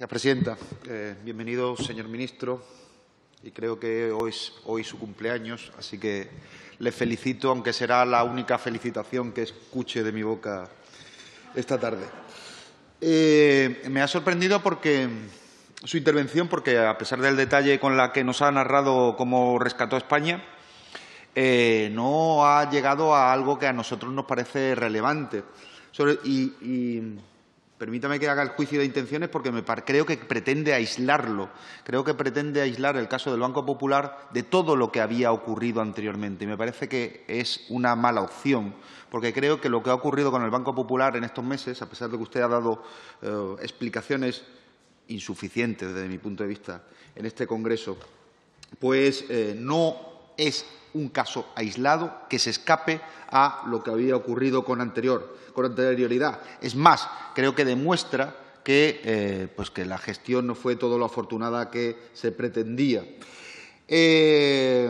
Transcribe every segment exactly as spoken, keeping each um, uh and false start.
Señora presidenta, eh, bienvenido, señor ministro. Y creo que hoy es hoy su cumpleaños, así que le felicito, aunque será la única felicitación que escuche de mi boca esta tarde. Eh, me ha sorprendido porque su intervención, porque a pesar del detalle con la que nos ha narrado cómo rescató a España, eh, no ha llegado a algo que a nosotros nos parece relevante. Sobre, y, y permítame que haga el juicio de intenciones porque me creo que pretende aislarlo. Creo que pretende aislar el caso del Banco Popular de todo lo que había ocurrido anteriormente. Y me parece que es una mala opción, porque creo que lo que ha ocurrido con el Banco Popular en estos meses, a pesar de que usted ha dado eh, explicaciones insuficientes desde mi punto de vista en este Congreso, pues eh, no es un caso aislado que se escape a lo que había ocurrido con, anterior, con anterioridad. Es más, creo que demuestra que, eh, pues que la gestión no fue todo lo afortunada que se pretendía. Eh,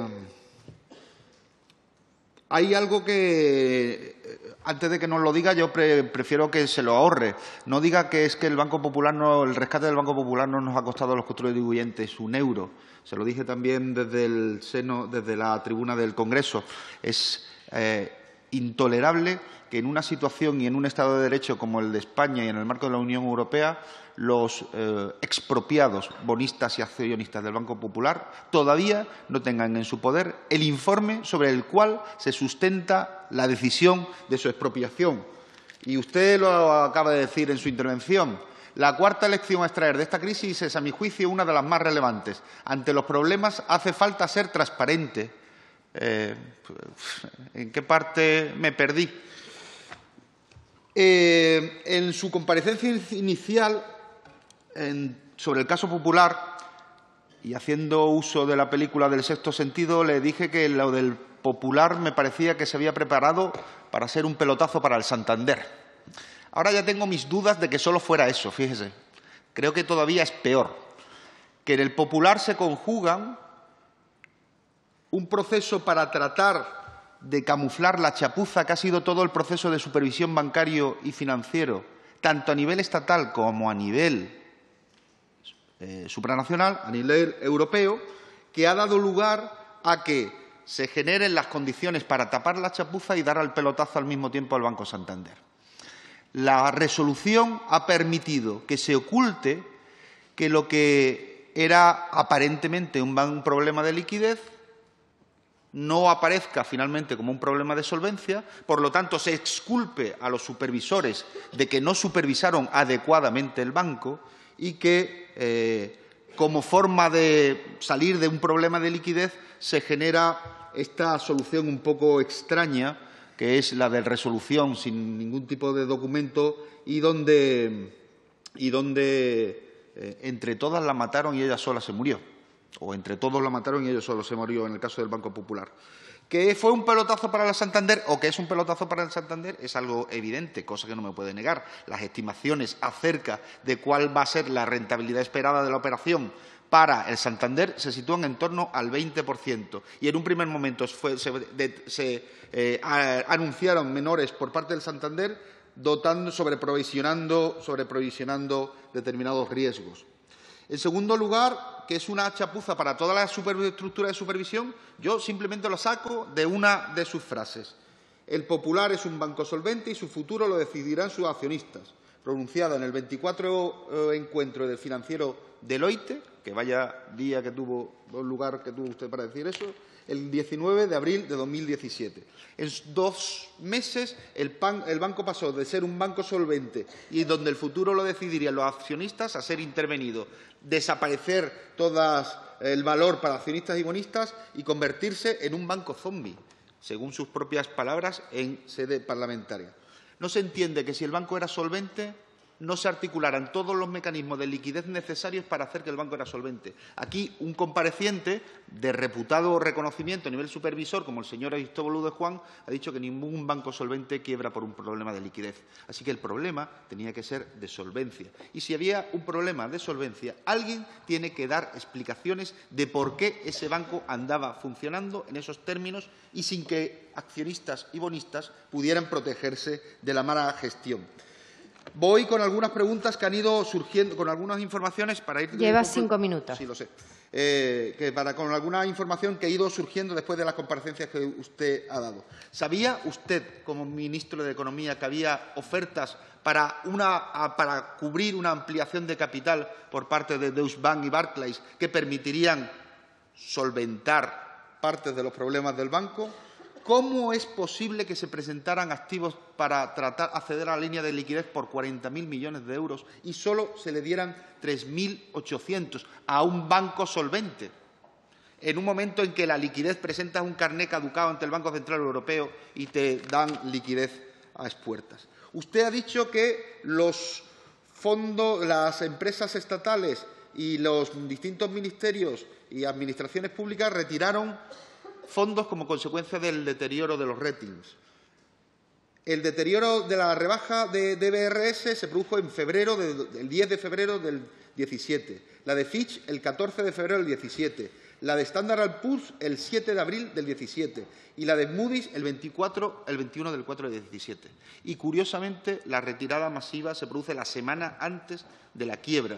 hay algo que, antes de que nos lo diga, yo pre prefiero que se lo ahorre. No diga que es que el Banco Popular, no, el rescate del Banco Popular no nos ha costado a los contribuyentes un euro. Se lo dije también desde el seno, desde la tribuna del Congreso. Es eh, intolerable que en una situación y en un Estado de Derecho como el de España y en el marco de la Unión Europea, los eh, expropiados bonistas y accionistas del Banco Popular todavía no tengan en su poder el informe sobre el cual se sustenta la decisión de su expropiación. Y usted lo acaba de decir en su intervención. La cuarta lección a extraer de esta crisis es, a mi juicio, una de las más relevantes. Ante los problemas hace falta ser transparente. Eh, ¿En qué parte me perdí? Eh, en su comparecencia inicial en, sobre el caso Popular, y haciendo uso de la película del Sexto Sentido, le dije que lo del Popular me parecía que se había preparado para ser un pelotazo para el Santander. Ahora ya tengo mis dudas de que solo fuera eso, fíjese. Creo que todavía es peor. Que en el Popular se conjugan un proceso para tratar de camuflar la chapuza que ha sido todo el proceso de supervisión bancario y financiero, tanto a nivel estatal como a nivel eh, supranacional, a nivel europeo, que ha dado lugar a que se generen las condiciones para tapar la chapuza y dar al pelotazo al mismo tiempo al Banco Santander. La resolución ha permitido que se oculte que lo que era aparentemente un, un problema de liquidez no aparezca finalmente como un problema de solvencia, por lo tanto se exculpe a los supervisores de que no supervisaron adecuadamente el banco y que, eh, como forma de salir de un problema de liquidez, se genera esta solución un poco extraña, que es la de resolución sin ningún tipo de documento y donde, y donde eh, entre todas la mataron y ella sola se murió. O entre todos la mataron y ella solo se murió en el caso del Banco Popular. ¿Que fue un pelotazo para el Santander o que es un pelotazo para el Santander? Es algo evidente, cosa que no me puede negar. Las estimaciones acerca de cuál va a ser la rentabilidad esperada de la operación para el Santander se sitúan en torno al veinte por ciento. Y en un primer momento fue, se, de, se eh, a, anunciaron menores por parte del Santander, dotando, sobreprovisionando, sobreprovisionando determinados riesgos. En segundo lugar, que es una chapuza para toda la superestructura de supervisión, yo simplemente lo saco de una de sus frases. El Popular es un banco solvente y su futuro lo decidirán sus accionistas. Pronunciada en el veinticuatro eh, encuentro del financiero Deloitte, que vaya día que tuvo, lugar que tuvo usted para decir eso, el diecinueve de abril de dos mil diecisiete. En dos meses el, pan, el banco pasó de ser un banco solvente y donde el futuro lo decidirían los accionistas a ser intervenido, desaparecer todo el valor para accionistas y bonistas y convertirse en un banco zombi, según sus propias palabras en sede parlamentaria. No se entiende que si el banco era solvente no se articularan todos los mecanismos de liquidez necesarios para hacer que el banco era solvente. Aquí un compareciente de reputado reconocimiento a nivel supervisor, como el señor Aristóbulo de Juan, ha dicho que ningún banco solvente quiebra por un problema de liquidez. Así que el problema tenía que ser de solvencia. Y si había un problema de solvencia, alguien tiene que dar explicaciones de por qué ese banco andaba funcionando en esos términos y sin que accionistas y bonistas pudieran protegerse de la mala gestión. Voy con algunas preguntas que han ido surgiendo, con algunas informaciones para ir... Lleva cinco minutos. Sí, lo sé. Eh, que para, con alguna información que ha ido surgiendo después de las comparecencias que usted ha dado. ¿Sabía usted, como ministro de Economía, que había ofertas para, una, para cubrir una ampliación de capital por parte de Deutsche Bank y Barclays que permitirían solventar partes de los problemas del banco? ¿Cómo es posible que se presentaran activos para tratar de acceder a la línea de liquidez por cuarenta mil millones de euros y solo se le dieran tres mil ochocientos a un banco solvente? En un momento en que la liquidez presenta un carné caducado ante el Banco Central Europeo y te dan liquidez a expuertas. Usted ha dicho que los fondos, las empresas estatales y los distintos ministerios y administraciones públicas retiraron fondos como consecuencia del deterioro de los ratings. El deterioro de la rebaja de D B R S se produjo en febrero, de, el diez de febrero del diecisiete, la de Fitch el catorce de febrero del diecisiete, la de Standard and Poor's el siete de abril del diecisiete y la de Moody's el, veinticuatro, el veintiuno del cuatro del diecisiete. Y, curiosamente, la retirada masiva se produce la semana antes de la quiebra.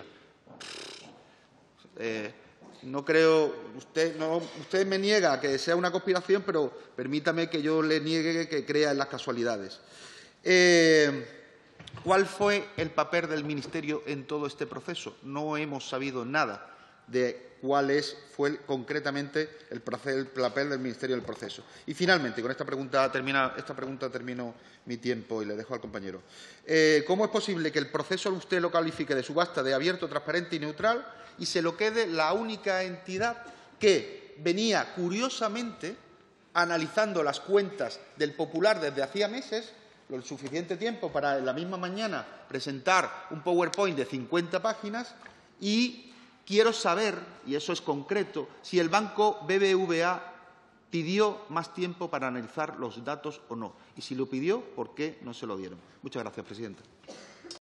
Eh, No creo, usted, no, usted me niega que sea una conspiración, pero permítame que yo le niegue que crea en las casualidades. Eh, ¿Cuál fue el papel del Ministerio en todo este proceso? No hemos sabido nada de cuál es, fue concretamente el, el papel del Ministerio en el proceso. Y, finalmente, con esta pregunta, termina, esta pregunta termino mi tiempo y le dejo al compañero. Eh, ¿Cómo es posible que el proceso usted lo califique de subasta de abierto, transparente y neutral y se lo quede la única entidad que venía, curiosamente, analizando las cuentas del Popular desde hacía meses, lo suficiente tiempo para en la misma mañana presentar un PowerPoint de cincuenta páginas? Y quiero saber, y eso es concreto, si el banco B B V A pidió más tiempo para analizar los datos o no. Y si lo pidió, ¿por qué no se lo dieron? Muchas gracias, presidenta.